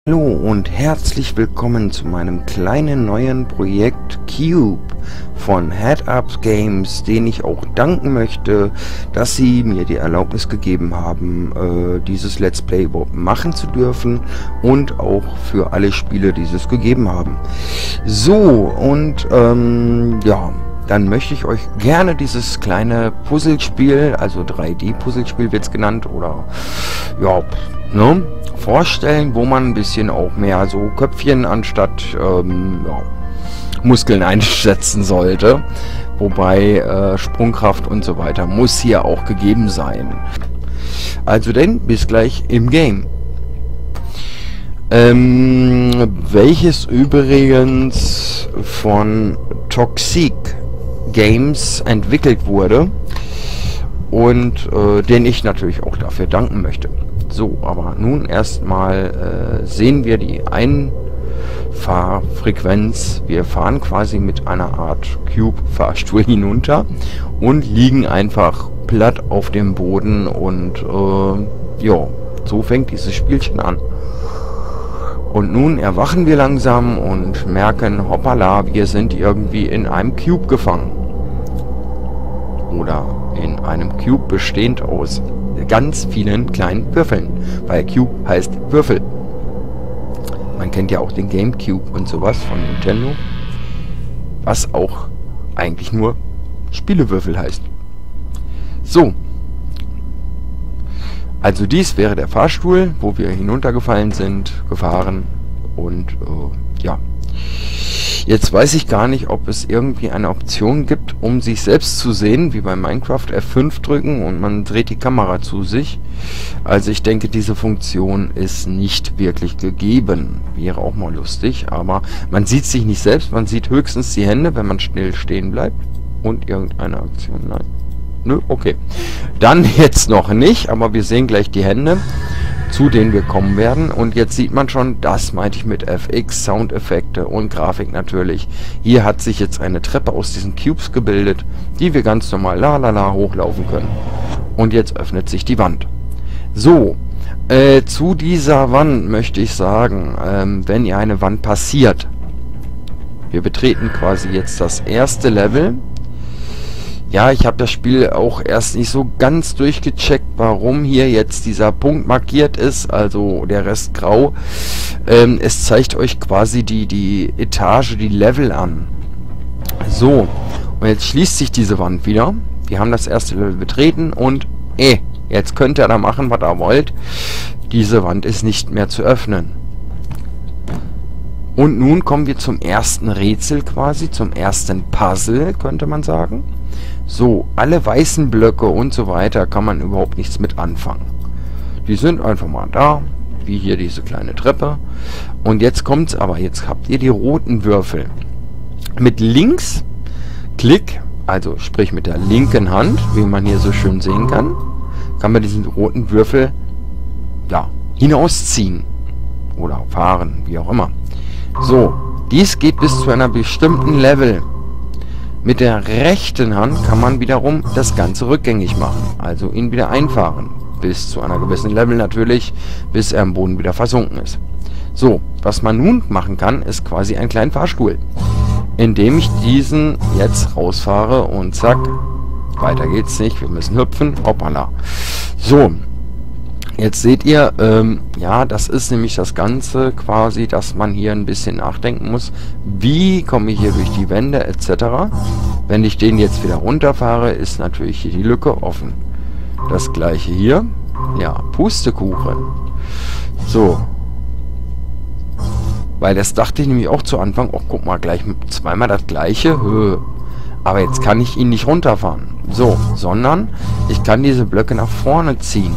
Hallo und herzlich willkommen zu meinem kleinen neuen Projekt Cube von Headup Games, denen ich auch danken möchte, dass sie mir die Erlaubnis gegeben haben, dieses Let's Play überhaupt machen zu dürfen und auch für alle Spiele, die es gegeben haben. So, und ja, dann möchte ich euch gerne dieses kleine Puzzlespiel, also 3D-Puzzlespiel wird es genannt, oder ja, ne, vorstellen, wo man ein bisschen auch mehr so Köpfchen anstatt ja, Muskeln einsetzen sollte. Wobei Sprungkraft und so weiter muss hier auch gegeben sein. Also denn, bis gleich im Game. Welches übrigens von Toxic Games entwickelt wurde und den ich natürlich auch dafür danken möchte. So, aber nun erstmal sehen wir die Einfahrfrequenz. Wir fahren quasi mit einer Art Cube-Fahrstuhl hinunter und liegen einfach platt auf dem Boden und ja, so fängt dieses Spielchen an. Und nun erwachen wir langsam und merken, hoppala, wir sind irgendwie in einem Cube gefangen. Oder in einem Cube bestehend aus ganz vielen kleinen Würfeln, weil Cube heißt Würfel. Man kennt ja auch den GameCube und sowas von Nintendo, was auch eigentlich nur Spielewürfel heißt. So, also dies wäre der Fahrstuhl, wo wir hinuntergefallen sind, gefahren und ja. Jetzt weiß ich gar nicht, ob es irgendwie eine Option gibt, um sich selbst zu sehen, wie bei Minecraft F5 drücken und man dreht die Kamera zu sich. Also ich denke, diese Funktion ist nicht wirklich gegeben. Wäre auch mal lustig, aber man sieht sich nicht selbst, man sieht höchstens die Hände, wenn man still stehen bleibt. Und irgendeine Aktion, nein. Nö, okay. Dann jetzt noch nicht, aber wir sehen gleich die Hände, zu denen wir kommen werden. Und jetzt sieht man schon, das meinte ich mit FX, Soundeffekte und Grafik natürlich. Hier hat sich jetzt eine Treppe aus diesen Cubes gebildet, die wir ganz normal hochlaufen können. Und jetzt öffnet sich die Wand. So, zu dieser Wand möchte ich sagen, wenn ihr eine Wand passiert, wir betreten quasi jetzt das erste Level. Ja, ich habe das Spiel auch erst nicht so ganz durchgecheckt, warum hier jetzt dieser Punkt markiert ist, also der Rest grau. Es zeigt euch quasi die Etage, die Level an. So, und jetzt schließt sich diese Wand wieder. Wir haben das erste Level betreten und jetzt könnt ihr da machen, was ihr wollt. Diese Wand ist nicht mehr zu öffnen. Und nun kommen wir zum ersten Rätsel quasi, zum ersten Puzzle, könnte man sagen. So, alle weißen Blöcke und so weiter kann man überhaupt nichts mit anfangen. Die sind einfach mal da, wie hier diese kleine Treppe. Und jetzt kommt's aber, jetzt habt ihr die roten Würfel. Mit links, Klick, also sprich mit der linken Hand, wie man hier so schön sehen kann, kann man diesen roten Würfel, ja, hinausziehen. Oder fahren, wie auch immer. So, dies geht bis zu einer bestimmten Level. Mit der rechten Hand kann man wiederum das Ganze rückgängig machen, also ihn wieder einfahren. Bis zu einer gewissen Level natürlich, bis er am Boden wieder versunken ist. So, was man nun machen kann, ist quasi ein kleiner Fahrstuhl. Indem ich diesen jetzt rausfahre und zack, weiter geht's nicht, wir müssen hüpfen, hoppala. So, jetzt seht ihr, ja, das ist nämlich das Ganze quasi, dass man hier ein bisschen nachdenken muss. Wie komme ich hier durch die Wände etc. Wenn ich den jetzt wieder runterfahre, ist natürlich hier die Lücke offen. Das gleiche hier. Ja, Pustekuchen. So. Weil das dachte ich nämlich auch zu Anfang. Oh, guck mal, gleich zweimal das gleiche. Aber jetzt kann ich ihn nicht runterfahren. So, sondern ich kann diese Blöcke nach vorne ziehen.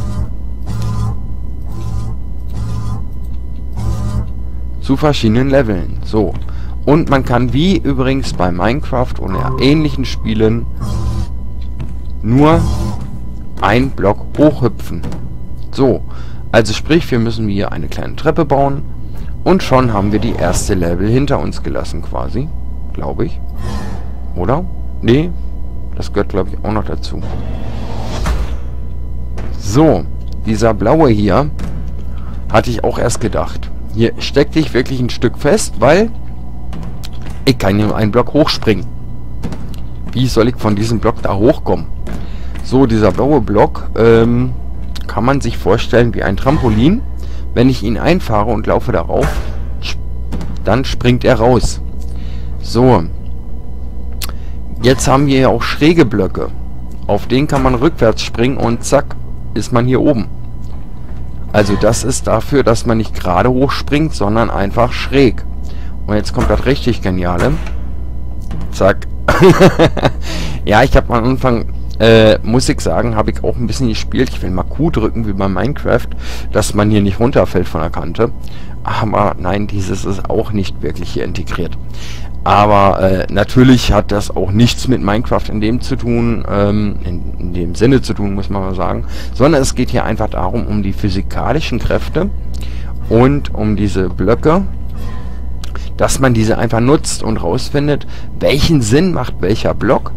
Zu verschiedenen Leveln. So. Und man kann wie übrigens bei Minecraft und ähnlichen Spielen nur einen Block hochhüpfen. So. Also sprich, wir müssen hier eine kleine Treppe bauen und schon haben wir die erste Level hinter uns gelassen quasi. Glaube ich. Oder? Nee. Das gehört glaube ich auch noch dazu. So. Dieser blaue hier hatte ich auch erst gedacht. Hier steckte ich wirklich ein Stück fest, weil ich kann nur einen Block hochspringen. Wie soll ich von diesem Block da hochkommen? So, dieser blaue Block kann man sich vorstellen wie ein Trampolin. Wenn ich ihn einfahre und laufe darauf, dann springt er raus. So. Jetzt haben wir ja auch schräge Blöcke. Auf denen kann man rückwärts springen und zack, ist man hier oben. Also das ist dafür, dass man nicht gerade hochspringt, sondern einfach schräg. Und jetzt kommt das richtig Geniale. Zack. Ja, ich habe am Anfang, muss ich sagen, habe ich auch ein bisschen gespielt. Ich will mal Q drücken, wie bei Minecraft, dass man hier nicht runterfällt von der Kante. Aber nein, dieses ist auch nicht wirklich hier integriert. Aber natürlich hat das auch nichts mit Minecraft in dem zu tun, in dem Sinne zu tun, muss man mal sagen. Sondern es geht hier einfach darum, um die physikalischen Kräfte und um diese Blöcke, dass man diese einfach nutzt und rausfindet, welchen Sinn macht welcher Block.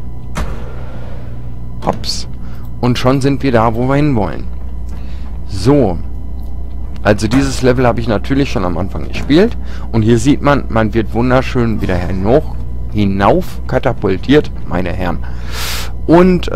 Hops. Und schon sind wir da, wo wir hinwollen. So. Also dieses Level habe ich natürlich schon am Anfang gespielt. Und hier sieht man, man wird wunderschön wieder hinauf katapultiert, meine Herren. Und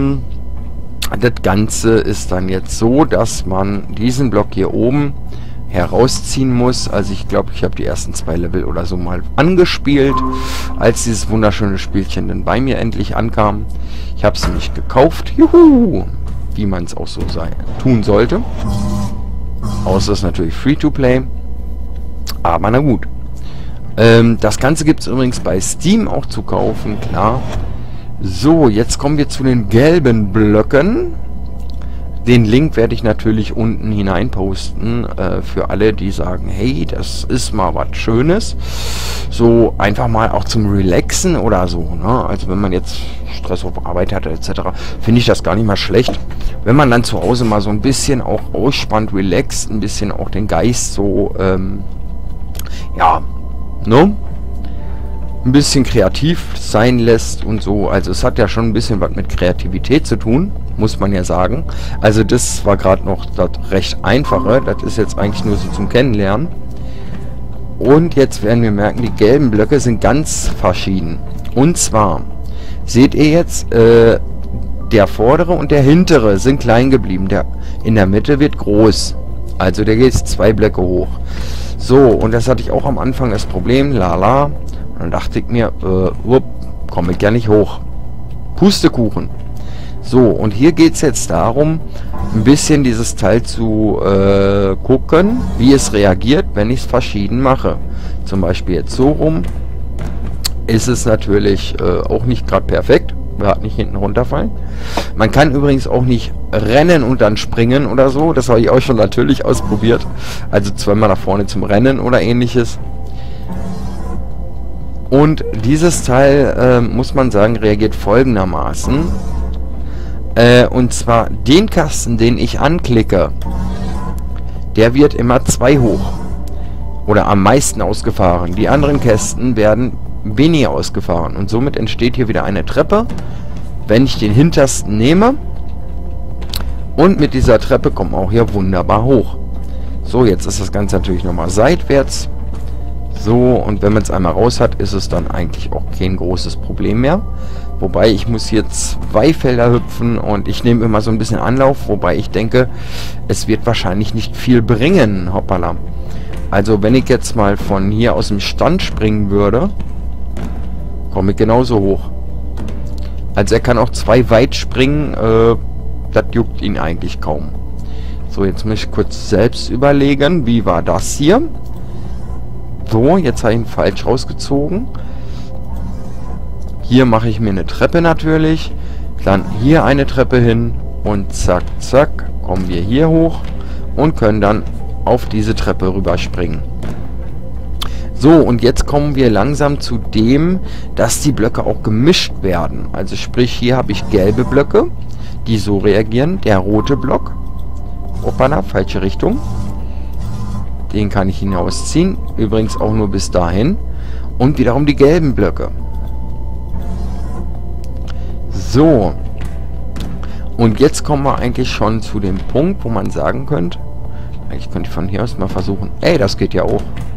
das Ganze ist dann jetzt so, dass man diesen Block hier oben herausziehen muss. Also ich glaube, ich habe die ersten 2 Level oder so mal angespielt, als dieses wunderschöne Spielchen dann bei mir endlich ankam. Ich habe es nämlich gekauft. Juhu! Wie man es auch so tun sollte. Außer es ist natürlich Free-to-Play. Aber na gut. Das Ganze gibt es übrigens bei Steam auch zu kaufen, klar. So, jetzt kommen wir zu den gelben Blöcken. Den Link werde ich natürlich unten hinein posten, für alle, die sagen, hey, das ist mal was Schönes. So einfach mal auch zum Relaxen oder so, ne? Also wenn man jetzt Stress auf Arbeit hat, etc., finde ich das gar nicht mal schlecht. Wenn man dann zu Hause mal so ein bisschen auch ausspannt, relaxt, ein bisschen auch den Geist so, ja, ne? Ein bisschen kreativ sein lässt und so. Also es hat ja schon ein bisschen was mit Kreativität zu tun, muss man ja sagen. Also das war gerade noch das recht Einfache. Das ist jetzt eigentlich nur so zum Kennenlernen. Und jetzt werden wir merken, die gelben Blöcke sind ganz verschieden. Und zwar, seht ihr jetzt, der vordere und der hintere sind klein geblieben. Der in der Mitte wird groß. Also der geht 2 Blöcke hoch. So, und das hatte ich auch am Anfang das Problem. Lala. Und dann dachte ich mir, komme ich ja nicht hoch. Pustekuchen. So, und hier geht es jetzt darum, ein bisschen dieses Teil zu gucken, wie es reagiert, wenn ich es verschieden mache. Zum Beispiel jetzt so rum. Ist es natürlich auch nicht gerade perfekt. Gerade nicht hinten runterfallen. Man kann übrigens auch nicht rennen und dann springen oder so. Das habe ich auch schon natürlich ausprobiert. Also 2-mal nach vorne zum Rennen oder ähnliches. Und dieses Teil, muss man sagen, reagiert folgendermaßen. Und zwar den Kasten, den ich anklicke, der wird immer 2 hoch. Oder am meisten ausgefahren. Die anderen Kästen werden weniger ausgefahren. Und somit entsteht hier wieder eine Treppe, wenn ich den hintersten nehme. Und mit dieser Treppe kommt man auch hier wunderbar hoch. So, jetzt ist das Ganze natürlich nochmal seitwärts. So, und wenn man es einmal raus hat, ist es dann eigentlich auch kein großes Problem mehr. Wobei, ich muss hier 2 Felder hüpfen und ich nehme immer so ein bisschen Anlauf, wobei ich denke, es wird wahrscheinlich nicht viel bringen. Hoppala. Also, wenn ich jetzt mal von hier aus dem Stand springen würde, komme ich genauso hoch. Also, er kann auch 2 weit springen, das juckt ihn eigentlich kaum. So, jetzt muss ich kurz selbst überlegen, wie war das hier? So, jetzt habe ich ihn falsch rausgezogen. Hier mache ich mir eine Treppe natürlich. Dann hier eine Treppe hin. Und zack, zack, kommen wir hier hoch. Und können dann auf diese Treppe rüberspringen. So, und jetzt kommen wir langsam zu dem, dass die Blöcke auch gemischt werden. Also sprich, hier habe ich gelbe Blöcke, die so reagieren. Der rote Block. Hoppala, falsche Richtung. Den kann ich hinausziehen. Übrigens auch nur bis dahin. Und wiederum die gelben Blöcke. So. Und jetzt kommen wir eigentlich schon zu dem Punkt, wo man sagen könnte, Eigentlich könnte ich von hier aus mal versuchen. Ey, das geht ja auch.